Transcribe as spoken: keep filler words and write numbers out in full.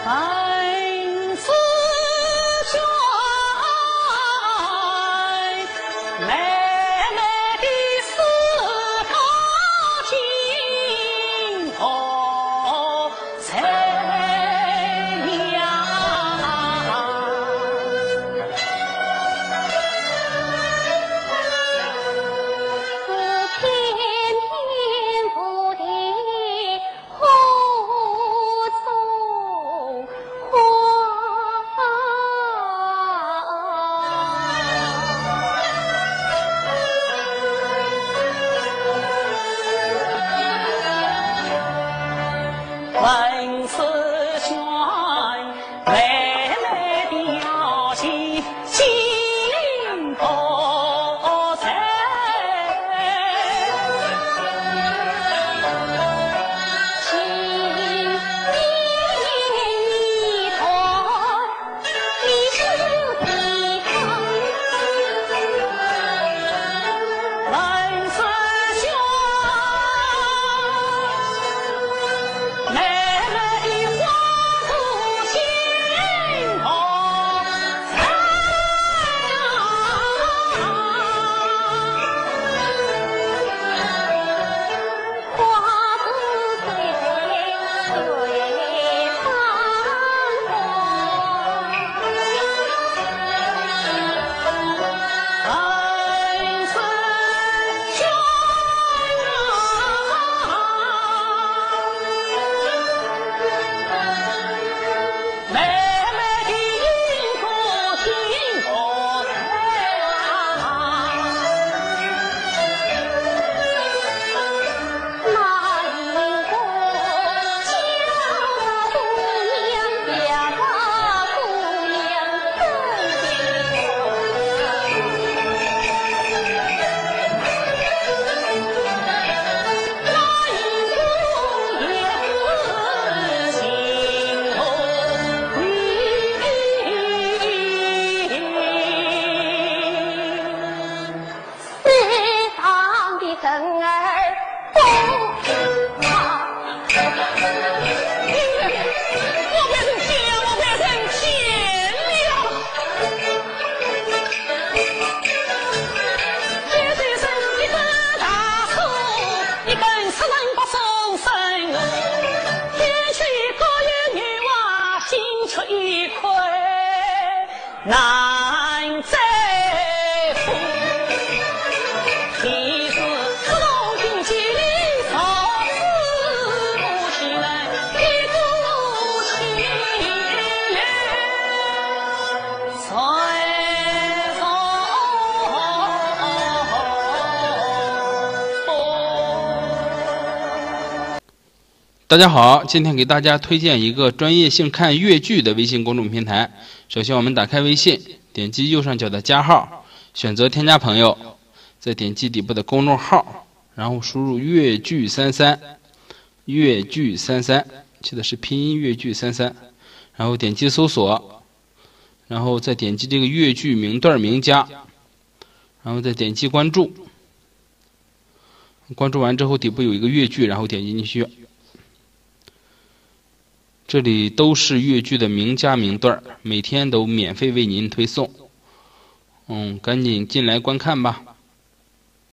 文思轩，妹妹的要心心不在，心一团，一手的汤。文思轩。难再负，你是不懂经济里少死不起来，一股气随风。 大家好，今天给大家推荐一个专业性看粤剧的微信公众平台。首先我们打开微信，点击右上角的加号，选择添加朋友，再点击底部的公众号，然后输入粤剧三三，粤剧三三，记得是拼音粤剧三三，然后点击搜索，然后再点击这个粤剧名段名家，然后再点击关注。关注完之后底部有一个粤剧，然后点击进去。这里都是粤剧的名家名段，每天都免费为您推送。嗯，赶紧进来观看吧。